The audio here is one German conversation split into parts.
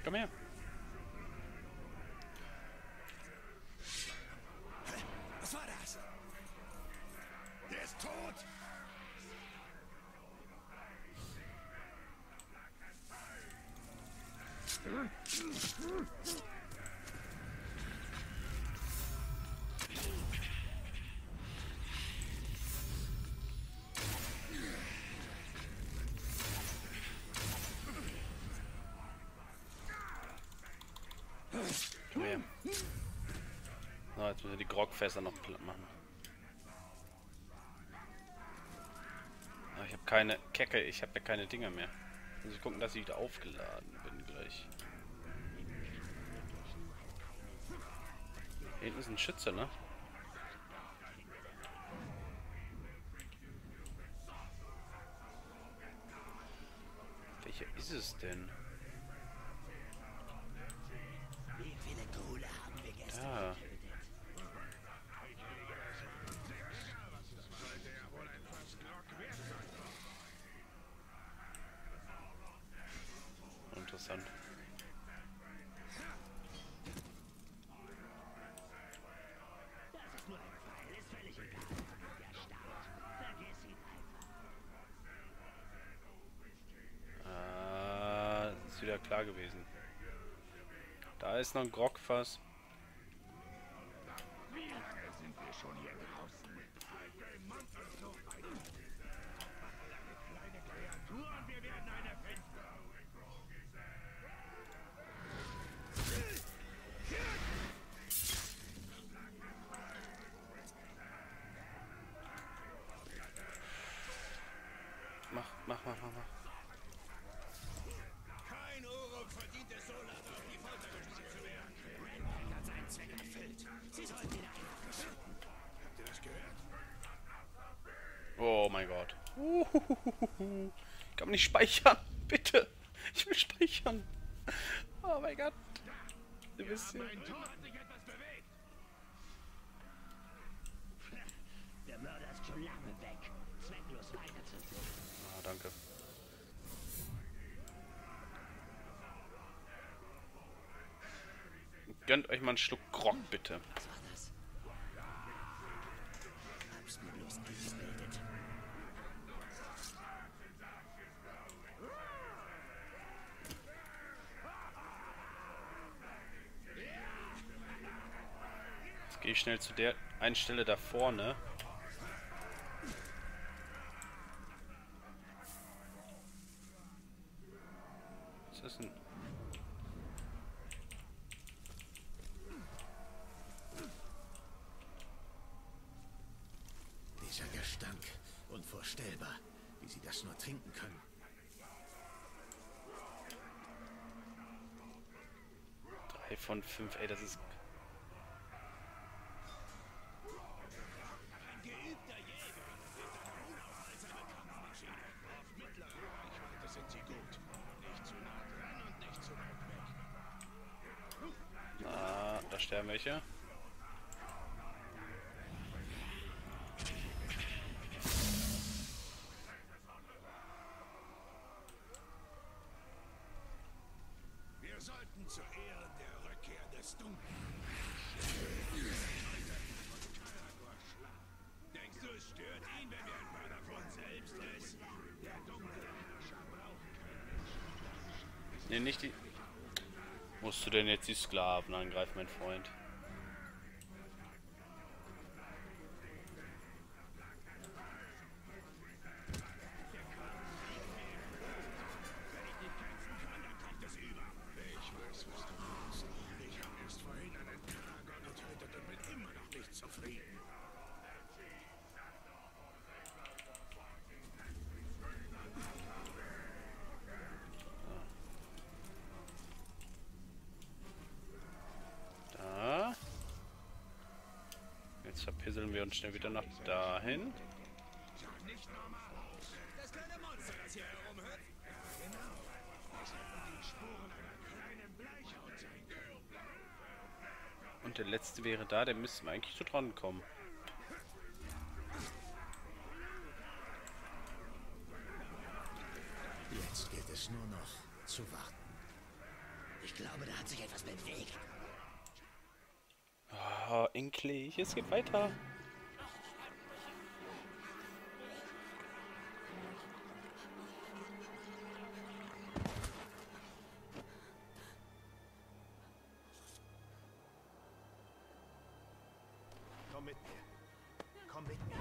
Komm her. Was war das? Der ist tot! Komm her. So, jetzt müssen wir die Grogfässer noch platt machen. Aber ich habe keine Kecke, ich habe ja keine Dinger mehr. Muss ich gucken, dass ich wieder aufgeladen bin gleich. Hier hinten ist ein Schütze, ne? Welcher ist es denn? Wie viele Kohle haben wir gestern Da. getötet? Interessant. Das ist nur ein Pfeil, ist völlig egal. Der Start. Vergiss ihn einfach. Ah, das ist wieder klar gewesen. Da ist noch ein Grogfass. Wie lange sind wir schon hier draußen? Kleine Kreatur und wir werden eine finden. Mach. Kein Uruk verdient es so lange, auf die Folter gespannt zu werden. Renberg hat seinen Zweck erfüllt. Sie sollten ihn einfach beschützen. Habt ihr das gehört? Oh mein Gott. Ich kann nicht speichern. Bitte. Ich will speichern. Oh mein Gott. Du bist hier. Mein Tor hat sich etwas bewegt. Der Mörder ist schon lange weg. Zwecklos weiterzuführen. Ah, danke. Gönnt euch mal einen Schluck Grog, bitte. Was war das? Hab's mir bloß eingebildet. Jetzt gehe ich schnell zu der einen Stelle da vorne. Was ist denn? Dieser Gestank. Unvorstellbar, wie sie das nur trinken können. 3 von 5. Ey, das ist... Ein geübter Jäger wird dann unaufhaltsame Kampfmaschine. Auf mittlerer Reichweite sind sie gut. Nicht zu nah dran und nicht zu weit weg. Ah, da sterben welche. Wir sollten zu Ehren der Rückkehr des Dunklen. Denkst du, es stört ihn, wenn wir ein paar davon selbst essen? Der dunkle Herrscher braucht keinen. Ne, nicht die... Musst du denn jetzt die Sklaven angreifen, mein Freund? Ich weiß, was du meinst. Ich habe erst vorhin einen Krager getötet und bin immer noch nicht zufrieden. Da. Jetzt verpisseln wir uns schnell wieder nach dahin. Schaut nicht normal aus. Das kleine Monster, das hier herumhört? Genau. Das hätten die Spuren einer kleinen Bleichhaut sein können. Und der letzte wäre da, der müsste mir eigentlich zu dran kommen. Jetzt gilt es nur noch zu warten. Ich glaube, da hat sich etwas bewegt. Ah, endlich, es geht weiter. Komm mit mir. Komm mit mir.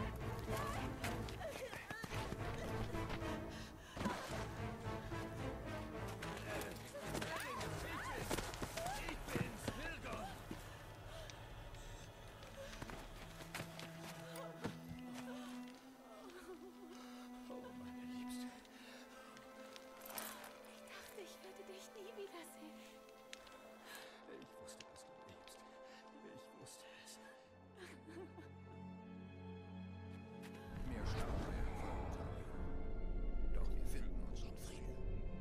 Ich würde dich nie wiedersehen. Ich wusste, dass du lebst. Ich wusste es. Mir starb euer Vater. Doch wir finden unseren Frieden.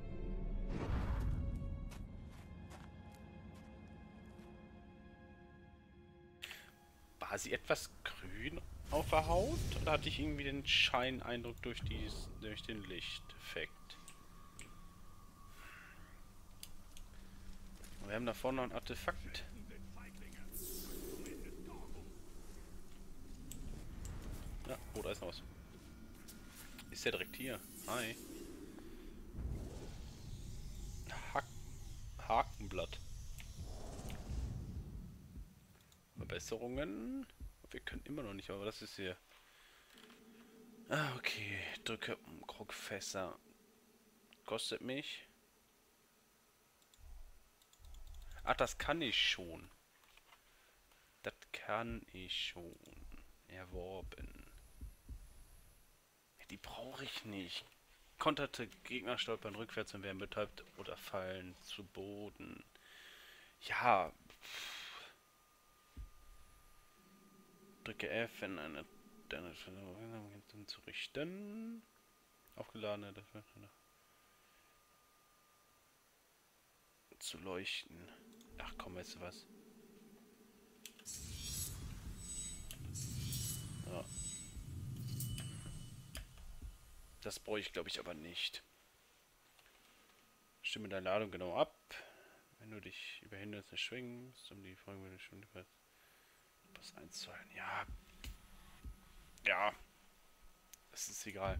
War sie etwas grün auf der Haut? Oder hatte ich irgendwie den Scheineindruck durch den Lichteffekt? Wir haben da vorne noch ein Artefakt. Ja, oh, da ist noch was. Ist der direkt hier? Hi. Hakenblatt. Verbesserungen. Wir können immer noch nicht, aber das ist hier. Ah, okay. Drücke Krogfässer. Kostet mich. Ach, das kann ich schon. Das kann ich schon. Erworben. Die brauche ich nicht. Konterte Gegner stolpern rückwärts und werden betäubt oder fallen zu Boden. Ja. Drücke F, wenn eine zu richten. Aufgeladene zu leuchten. Ach komm, weißt du was? Ja. Das brauche ich, glaube ich, aber nicht. Stimme der Ladung genau ab. Wenn du dich über Hindernisse schwingst, um die folgende Geschwindigkeit was einzuhalten. Ja. Ja. Es ist egal.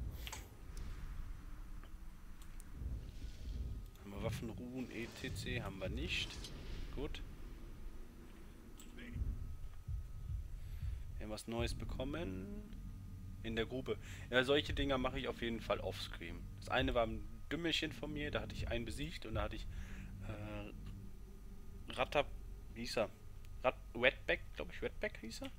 Haben wir Waffenruhen, etc. Haben wir nicht. Gut. Wir haben was Neues bekommen. In der Grube. Ja, solche Dinger mache ich auf jeden Fall offscreen. Das eine war ein Dümmelchen von mir, da hatte ich einen besiegt und da hatte ich wie hieß er? Wetback, glaube ich, Wetback hieß er?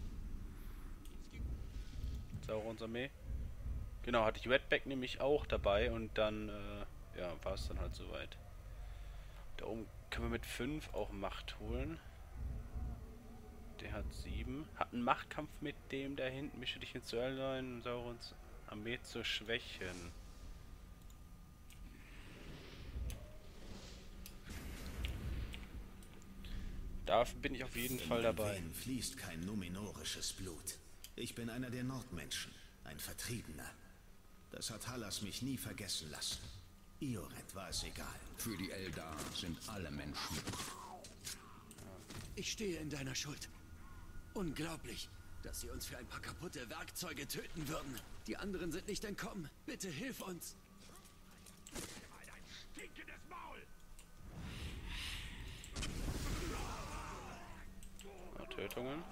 Saurons Armee. Genau, hatte ich Wetback nämlich auch dabei und dann, ja, war es dann halt soweit. Da oben können wir mit 5 auch Macht holen. Der hat 7. Hat einen Machtkampf mit dem da hinten. Mische dich ins Duell ein, um Saurons Armee zu schwächen. Da bin ich auf jeden Fall dabei. In fließt kein numenorisches Blut. Ich bin einer der Nordmenschen, ein Vertriebener. Das hat Hallas mich nie vergessen lassen. Ioret war es egal. Für die Eldar sind alle Menschen. Ich stehe in deiner Schuld. Unglaublich, dass sie uns für ein paar kaputte Werkzeuge töten würden. Die anderen sind nicht entkommen. Bitte hilf uns. Halt ein stinkendes Maul! Tötungen.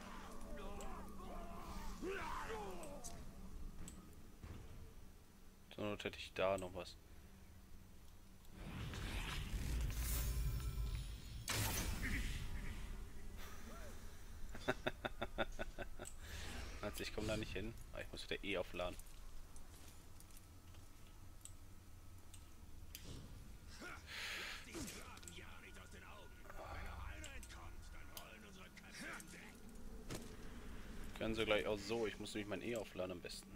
Zur Not hätte ich da noch was. Also ich komme da nicht hin. Ah, ich muss wieder E aufladen. Können sie gleich auch so. Ich muss nämlich mein E aufladen am besten.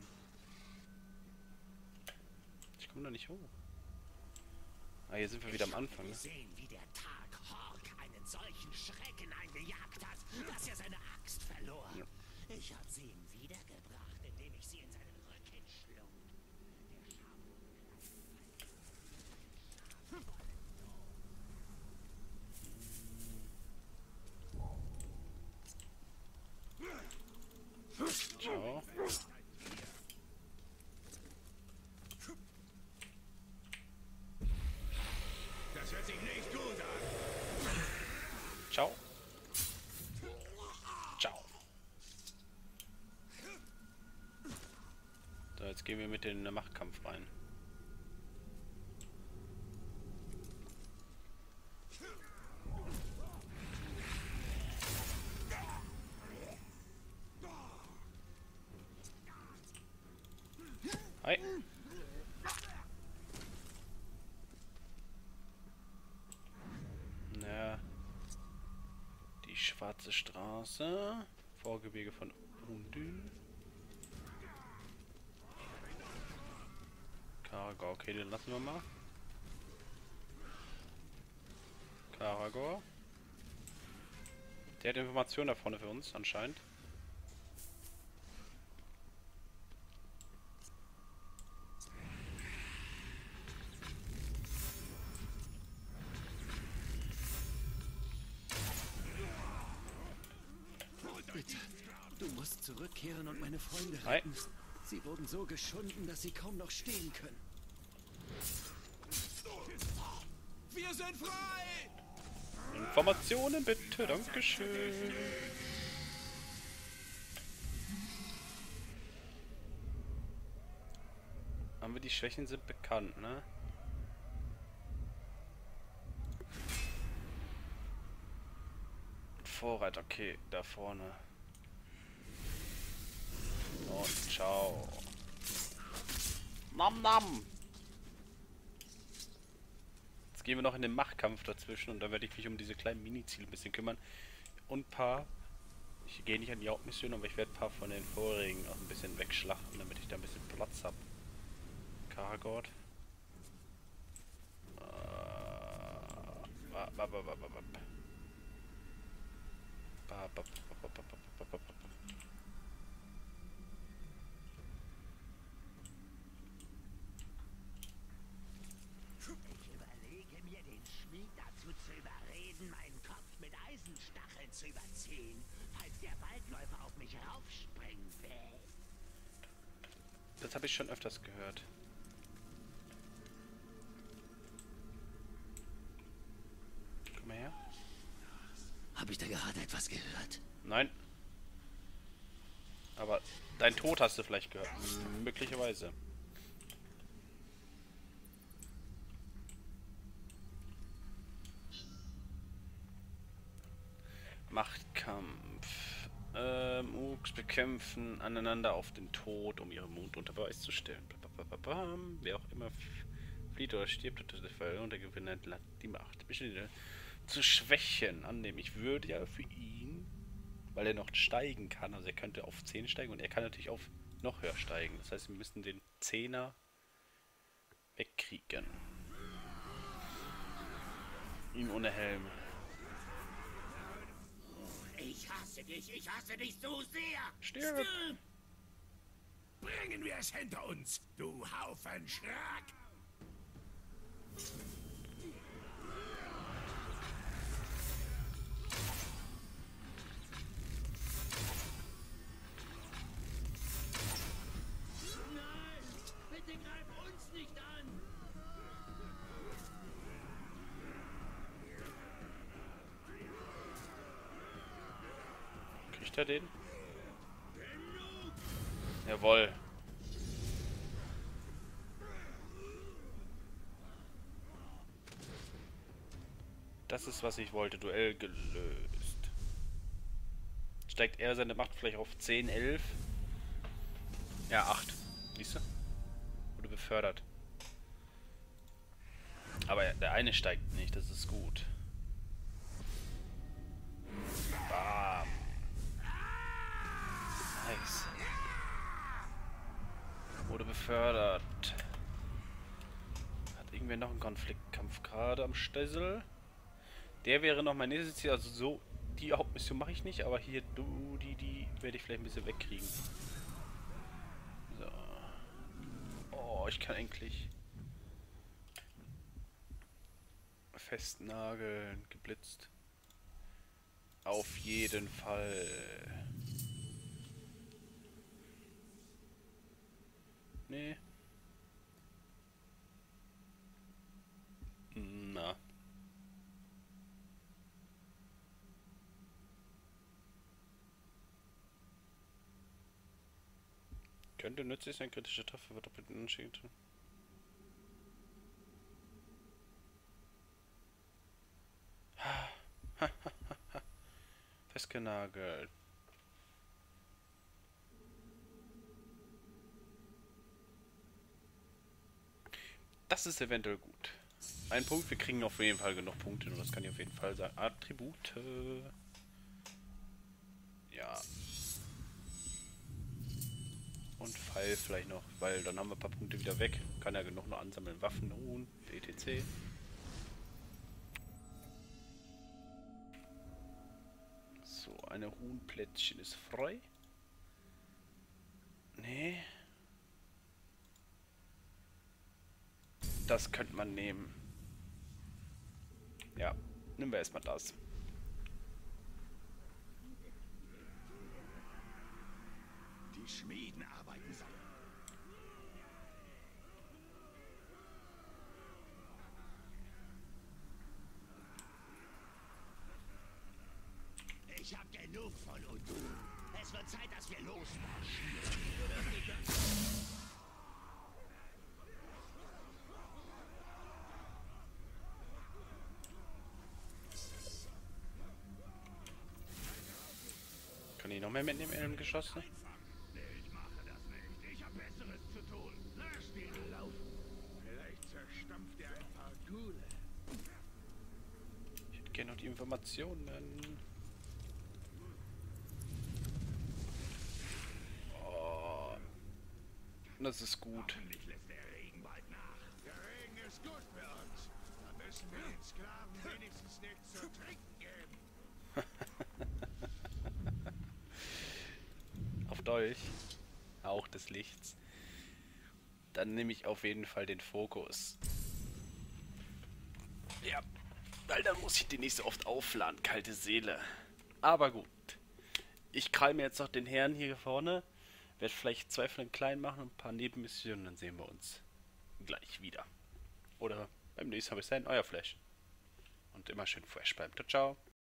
Ich komme da nicht hoch. Ah, hier sind wir wieder am Anfang. Ne? Sehen, wie der Tag Hork einen solchen Schrecken eingejagt hat, dass er seine Axt verlor. Ja. Ich habe sie ihm wiedergebracht, indem ich sie in seinen Rücken schlug. Der direkt in den Machtkampf rein. Hi. Na, die schwarze Straße, Vorgebirge von Undün. Karagor, okay, den lassen wir mal. Karagor. Der hat Informationen da vorne für uns, anscheinend. Bitte, du musst zurückkehren und meine Freunde Hi. retten. Sie wurden so geschunden, dass sie kaum noch stehen können. Wir sind frei! Informationen bitte, dankeschön. Haben wir die Schwächen sind bekannt, ne? Vorrat, okay, da vorne. Und ciao. Nam nam! Jetzt gehen wir noch in den Machtkampf dazwischen und dann werde ich mich um diese kleinen Mini-Ziele ein bisschen kümmern. Und ein paar. Ich gehe nicht an die Hauptmission, aber ich werde ein paar von den vorigen auch ein bisschen wegschlachten, damit ich da ein bisschen Platz habe. Karagord. Ich überlege mir, den Schmied dazu zu überreden, meinen Kopf mit Eisenstacheln zu überziehen, falls der Waldläufer auf mich raufspringen will. Das habe ich schon öfters gehört. Komm mal her. Habe ich da gerade etwas gehört? Nein. Aber dein Tod hast du vielleicht gehört. Möglicherweise. Machtkampf. Mooks bekämpfen aneinander auf den Tod, um ihren Mund unter Beweis zu stellen. Blablabla. Wer auch immer flieht oder stirbt unter der Fall und der Gewinner hat die Macht. Bestände zu schwächen annehmen. Ich würde ja für ihn, weil er noch steigen kann, also er könnte auf 10 steigen und er kann natürlich auf noch höher steigen. Das heißt, wir müssten den 10er wegkriegen. Ihn ohne Helm. Ich hasse dich so sehr! Stirb! Bringen wir es hinter uns, du Haufen Schrack! Nein! Bitte greif uns nicht an! Kriegt er den? Jawohl. Das ist, was ich wollte. Duell gelöst. Steigt er seine Macht vielleicht auf 10, 11? Ja, 8. Siehst du? Wurde befördert. Aber der eine steigt nicht, das ist gut. Bam. Nice. Wurde befördert. Hat irgendwer noch einen Konfliktkampf gerade am Stessel? Der wäre noch mein nächstes Ziel. Also so, die Hauptmission mache ich nicht, aber hier die werde ich vielleicht ein bisschen wegkriegen. So. Oh, ich kann endlich festnageln, geblitzt. Auf jeden Fall. Nee. Na. Könnte nützlich sein, kritische Treffer wird doppelten Unterschied. Festgenagelt. Das ist eventuell gut. Ein Punkt, wir kriegen auf jeden Fall genug Punkte, und das kann ich auf jeden Fall sagen. Attribute. Ja. Und Pfeil vielleicht noch, weil dann haben wir ein paar Punkte wieder weg. Kann ja genug noch ansammeln. Waffen, Ruhen, etc. So, eine Ruhenplättchen ist frei. Nee. Das könnte man nehmen. Ja, nehmen wir erstmal das. Die Schmieden arbeiten sein. Ich hab genug von Udun. Es wird Zeit, dass wir losmarschieren. Kann ich noch mehr mitnehmen in dem Geschoss? Ich mache das nicht. Ich hab Besseres zu tun. Lasst ihn laufen. Vielleicht zerstampft er ein paar Gule. Ich hätte gerne noch die Informationen. Oh, das ist gut. Hoffentlich lässt der Regen bald nach. Der Regen ist gut für uns. Da müssen wir den Sklaven wenigstens nichts zu trinken geben. Auf Deutsch. Auch des Lichts. Dann nehme ich auf jeden Fall den Fokus. Ja, weil dann muss ich den nicht so oft aufladen. Kalte Seele. Aber gut. Ich krall mir jetzt noch den Herrn hier vorne. Werde vielleicht 2 von den Kleinen machen und ein paar Nebenmissionen. Dann sehen wir uns gleich wieder. Oder beim nächsten Mal. Bis dahin, euer Flash. Und immer schön fresh bleiben. Ciao, ciao.